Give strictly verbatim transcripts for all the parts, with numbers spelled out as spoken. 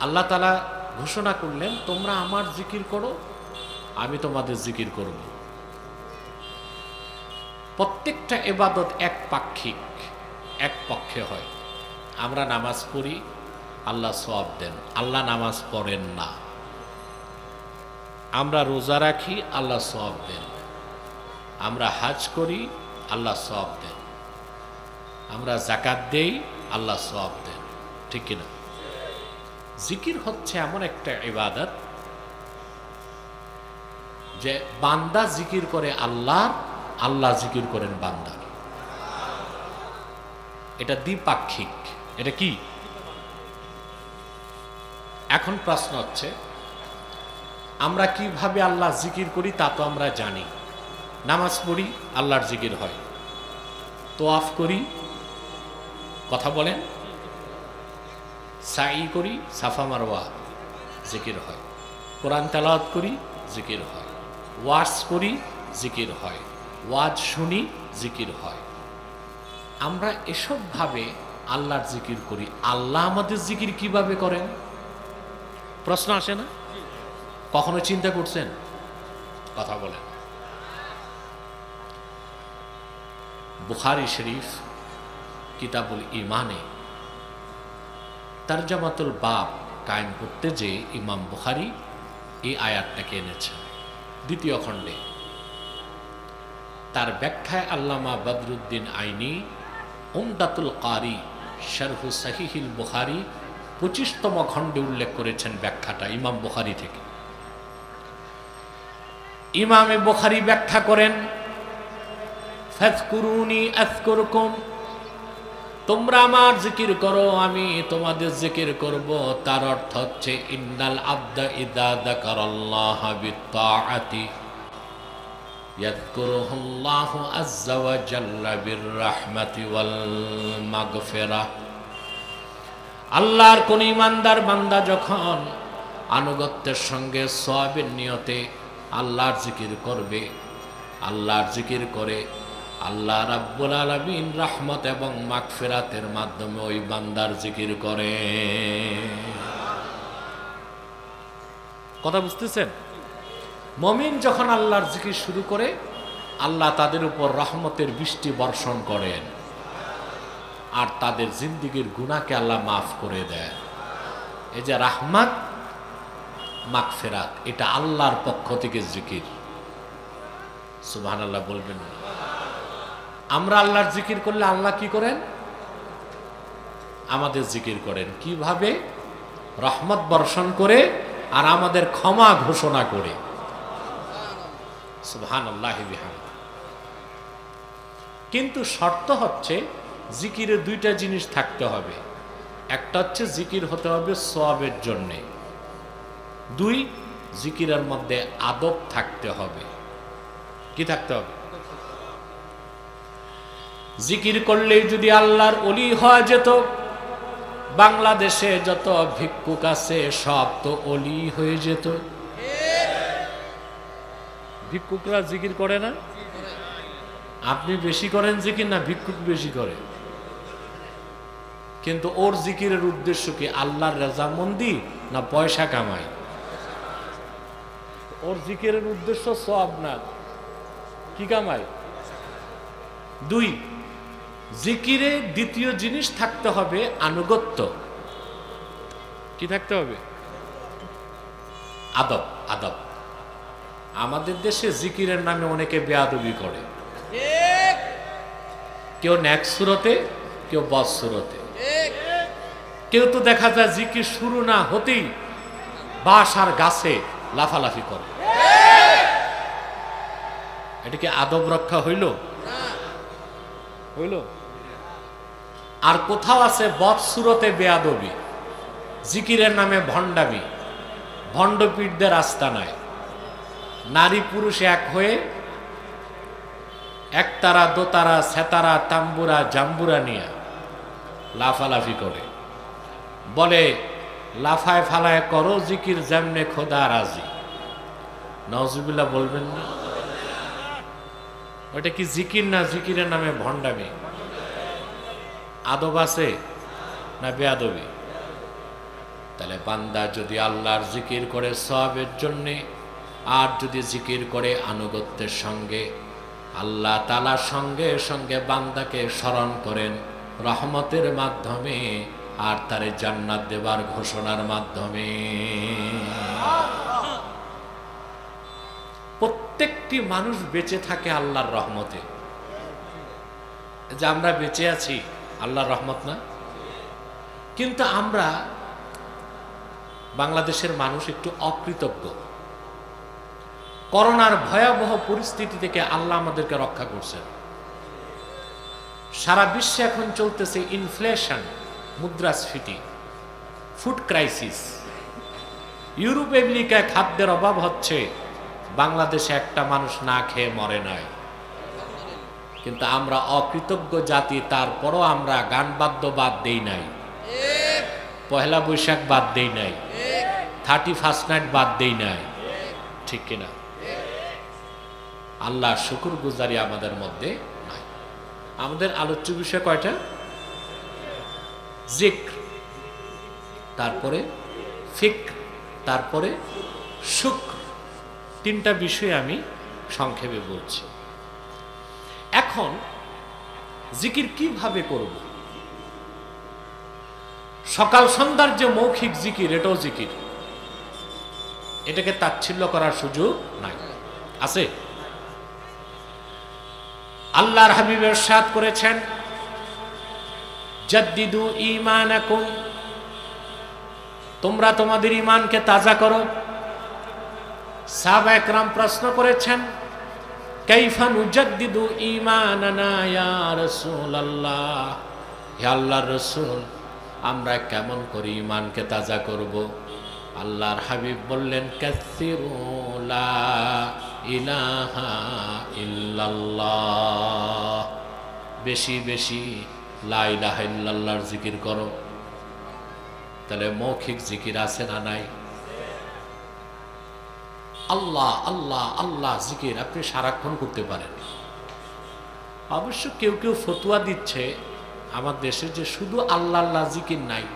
আল্লাহ তাআলা ঘোষণা করলেন, তোমরা আমার জিকির করো, আমি তোমাদের জিকির করব। প্রত্যেকটা ইবাদত এক পাক্ষিক, এক পক্ষে হয়। আমরা নামাজ পড়ি, আল্লাহ সওয়াব দেন, আল্লাহ নামাজ পড়েন না। আমরা রোজা রাখি, আল্লাহ সওয়াব দেন। আমরা হাজ করি, আল্লাহ সওয়াব দেন। আমরা যাকাত দেই, আল্লাহ সওয়াব দেন। ঠিক কিনা? জিকির হচ্ছে এমন একটা ইবাদত যে বান্দা জিকির করে আল্লাহ, আল্লাহ জিকির করেন বান্দার। এটা দ্বিপাক্ষিক। এটা কি? এখন প্রশ্ন হচ্ছে, আমরা কিভাবে আল্লাহ জিকির করি তা তো আমরা জানি। নামাজ পড়ি, আল্লাহর জিকির হয়। তোয়াফ করি, কথা বলেন, সাই করি, সাফা মারওয়া, জিকির হয়। কোরআন তেলাওয়াত করি, জিকির হয়। ওয়াজ করি, জিকির হয়। ওয়াজ শুনি, জিকির হয়। আমরা এসব ভাবে আল্লাহর জিকির করি। আল্লাহ আমাদের জিকির কিভাবে করেন? প্রশ্ন আসে না? কখনো চিন্তা করছেন? কথা বলেন। বুখারী শরীফ কিতাবুল ঈমানে তারজামাতুল বাব কায়েম করতে যে ইমাম বুখারী এই আয়াতটাকে এনেছেন দ্বিতীয় খণ্ডে। তার ব্যাখ্যায় আল্লামা বদরুদ্দিন আইনি উমদাতুল কারি শারহু সহিহুল বুখারী পঁচিশতম খণ্ডে উল্লেখ করেছেন ব্যাখ্যাটা ইমাম বুখারী থেকে। ইমামে বুখারী ব্যাখ্যা করেন, ফাযকুরুনি আযকুরকুম, তোমরা আমার জিকির করো, আমি তোমাদের জিকির করব। তার অর্থ হচ্ছে ইন্নাল আবদা ইযা যাকারাল্লাহ বিত্তাআতি ইয়াযকুরুহুল্লাহু আযজা ওয়া জাল্লা বিররাহমাতি ওয়াল মাগফিরাহ। আল্লাহর কোন ঈমানদার বান্দা যখন আনুগত্যের সঙ্গে সওয়াবের নিয়তে আল্লাহর জিকির করবে, আল্লাহর জিকির করে আল্লাহ রাব্বুল আলামিন রহমত এবং মাগফিরাতের মাধ্যমে ওই বান্দার জিকির করে। কথা বুঝতেছেন? মুমিন যখন আল্লাহর জিকির শুরু করে, আল্লাহ তাদের উপর রহমতের বৃষ্টি বর্ষণ করেন আর তাদের জিন্দেগীর গুনাহকে আল্লাহ মাফ করে দেয়। এই যে রাহমাত, মাগফিরাত, এটা আল্লাহর পক্ষ থেকে জিকির। সুবহানাল্লাহ বলবেন। আমরা আল্লাহর জিকির করলে আল্লাহ কি করেন? আমাদের জিকির করেন। কিভাবে? রহমত বর্ষণ করে আর আমাদের ক্ষমা ঘোষণা করে। সুবহানাল্লাহি বিহামদিহি। কিন্তু শর্ত হচ্ছে জিকিরে দুইটা জিনিস থাকতে হবে। একটা হচ্ছে জিকির হতে হবে সওয়াবের জন্যে, দুই জিকিরের মধ্যে আদব থাকতে হবে। কি থাকতে হবে? জিকির করলেই যদি আল্লাহর ওলি হওয়া যেত, বাংলাদেশে যত ভিক্ষুক আছে সব তো ওলি হয়ে যেত। ভিক্ষুকরা জিকির করে না? আপনি বেশি করেন জিকির না ভিক্ষুক বেশি করে? কিন্তু ওর জিকিরের উদ্দেশ্য কি? আল্লাহর রাজামন্দি না পয়সা কামাই? ওর জিকিরের উদ্দেশ্য সওয়াব না, কি কামাই? দুই, জিকিরে দ্বিতীয় জিনিস থাকতে হবে আনুগত্য। কি থাকতে হবে? আদব। আদব। আমাদের দেশে জিকিরের নামে অনেকে বেয়াদবি করে, কেউ নেক সুরতে, কেউ বদ সুরতে। কেউ তো দেখা যায় জিকির শুরু না হতেই বাঁশ আর গাছে লাফালাফি করে। এটা কি আদব রক্ষা হইল? হইল? আর কোথাও আছে বদ সুরতে বেয়াদবি, জিকিরের নামে ভণ্ডামি, ভণ্ডপীঠদের আস্তানায় নারী পুরুষ এক হয়ে একতারা, দোতারা, সেতারা, তাম্বুরা, জাম্বুরা নিয়ে লাফালাফি করে। বলে লাফায় ফালায় করো জিকির যেমনে খোদা রাজি। নাউজুবিল্লাহ বলবেন না? ওইটা কি জিকির না? জিকিরের নামে ভণ্ডামি। আদব আছে না বেয়াদবি? তাহলে বান্দা যদি আল্লাহর জিকির করে সওয়াবের জন্যে, আর যদি জিকির করে আনুগত্যের সঙ্গে, আল্লাহ তাআলা সঙ্গে সঙ্গে বান্দাকে স্মরণ করেন রহমতের মাধ্যমে আর তারে জান্নাত দেবার ঘোষণার মাধ্যমে। প্রত্যেকটি মানুষ বেঁচে থাকে আল্লাহর রহমতে। যে আমরা বেঁচে আছি আল্লাহর রহমত না? কিন্তু আমরা বাংলাদেশের মানুষ একটু অকৃতজ্ঞ। করোনার ভয়াবহ পরিস্থিতি থেকে আল্লাহ আমাদেরকে রক্ষা করছেন। সারা বিশ্বে এখন চলতেছে ইনফ্লেশন, মুদ্রাস্ফীতি, ফুড ক্রাইসিস। ইউরোপ আমেরিকায় খাদ্যের অভাব হচ্ছে, বাংলাদেশে একটা মানুষ না খেয়ে মরে নাই। কিন্তু আমরা অকৃতজ্ঞ জাতি, তারপরও আমরা গান বাদ্য বাদ দেই নাই, পয়লা বৈশাখ বাদ দেই নাই, থার্টি ফার্স্ট নাইট বাদ দেই নাই, ঠিক কিনা? আল্লাহ শুকর গুজারি আমাদের মধ্যে নাই। আমাদের আলোচ্য বিষয় কয়টা? জিক্র, তারপরে ফিক্র, তারপরে শুকর। তিনটা বিষয় আমি সংক্ষেপে বলছি। এখন জিকির কিভাবে করব? সকাল সন্ধ্যার যে মৌখিক জিকির, এটাও জিকির, এটাকে তাচ্ছিল্য করার সুযোগ নাই। আছে? আল্লাহর হাবিব ইরশাদ করেছেন, জাদ্দিদু ঈমানাকুম, তোমরা তোমাদের ঈমানকে তাজা করো। সাহাবা একরাম প্রশ্ন করেছেন, কাইফা নুজাদ্দিদু ঈমানানা ইয়া রাসূলুল্লাহ, হে আল্লাহর রাসূল, আমরা কেমন করে ঈমানকে তাজা করব? আল্লাহর হাবিব বললেন, কাসসিরু লা ইলাহা ইল্লাল্লাহ, বেশি বেশি লা ইলাহা ইল্লাল্লাহর জিকির করো। তাহলে মৌখিক জিকির আছে না নাই? আল্লাহ আল্লাহ আল্লাহ জিকির আপনি সারাক্ষণ করতে পারেন। অবশ্য কেউ কেউ ফতোয়া দিচ্ছে আমার দেশে যে শুধু আল্লাহ আল্লাহ জিকির নাই,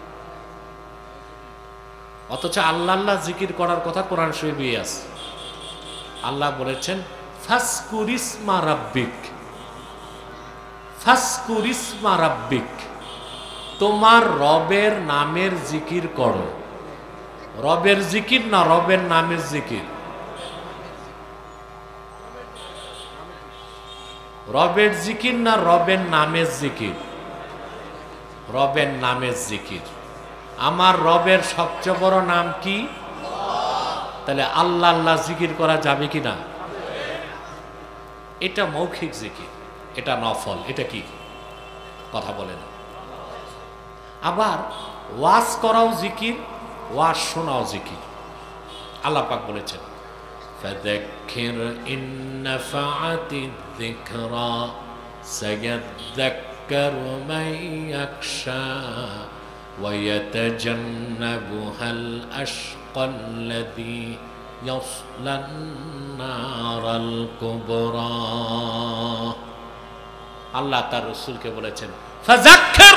অথচ আল্লাহ আল্লাহ জিকির করার কথা কোরআন শরীফে আছে। আল্লাহ বলেছেন, ফাসকুরিসমা রাব্বিক, ফাসকুরিসমা রাব্বিক, তোমার রবের নামের জিকির করো। রবের জিকির না রবের নামের জিকির? রবের জিকির না রবের নামের জিকির? রবের নামের জিকির। আমার রবের সবচেয়ে বড় নাম কি? তাহলে আল্লাহ আল্লাহ জিকির করা যাবে কি না? এটা মৌখিক জিকির, এটা নফল। এটা কি? কথা বলে না। আবার ওয়াজ করাও জিকির, ওয়াজ শোনাও জিকির। আল্লাহ পাক বলেছেন, ফাযাক্কির ইন নাফাআতিয যিকরা সায়াযাক্কারু মান ইয়াখশা ওয়া ইয়াতাজান্নাবুহাল আশকাল্লাযী ইয়াসলান নারাল কুবরা। আল্লাহ তার রাসূলকে বলেছেন ফাযাক্কির।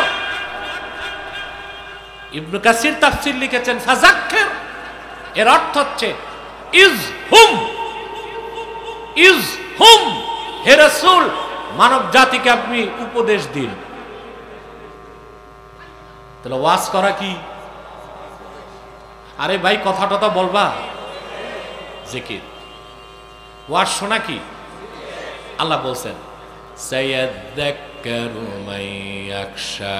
ইবনে কাসির তাফসীর লিখেছেন ফাযাক্কির, এর অর্থ হচ্ছে ইজ হুম, ইজ হুম, হে রাসূল মানব জাতিকে আপনি উপদেশ দিন। তাহলে ওয়াজ করা কি? আরে ভাই কথা টথা বলবা, জিকির। ওয়াজ শোনা কি? আল্লাহ বলছেন, সায়াযাক্কারু মান ইয়াখশা,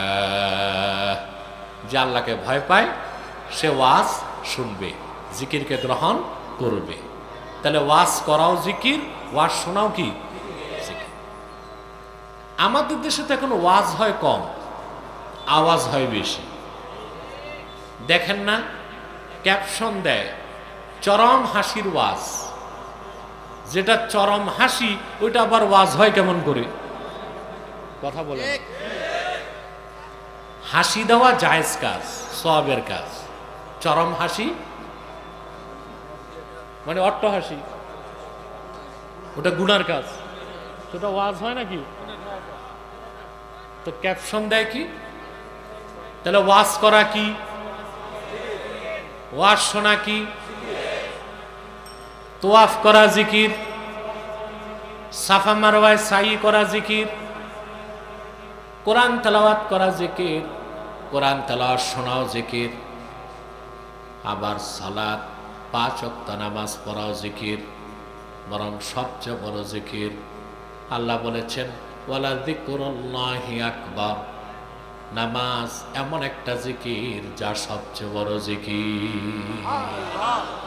যে আল্লাহকে ভয় পায় সে ওয়াজ শুনবে, জিকিরকে গ্রহণ করবে। তাহলে ওয়াজ করাও জিকির, ওয়াজ শোনাও কি? জিকির। আমাদের দেশে তো এখন ওয়াজ হয় কম, আওয়াজ হয় বেশি। দেখেন না, ক্যাপশন দেয় চরম হাসির ওয়াজ। যেটা চরম হাসি ওইটা আবার ওয়াজ হয় কেমন করে? কথা বলে। হাসি দেওয়া জায়েজ কাজ, সওয়াবের কাজ। চরম হাসি মানে অট্ট হাসি, ওটা গুনার কাজ। ওটা ওয়াজ হয় নাকি? তো ক্যাপশন দেয় কি? তাহলে ওয়াজ করা কি? ওয়াজ শোনা কি? তোয়াফ করা জিকির, সাফা মারওয়ায় সাই করা জিকির, কোরআন তেলাওয়াত করা জিকির, কোরআন তেলাওয়াত শোনাও জিকির, আবার সালাত পাঁচ ওয়াক্ত নামাজ পড়াও জিকির। বরং সবচেয়ে বড় জিকির আল্লাহ বলেছেন ওয়ালা যিকরুল্লাহি আকবার, নামাজ এমন একটা জিকির যা সবচেয়ে বড় জিকির।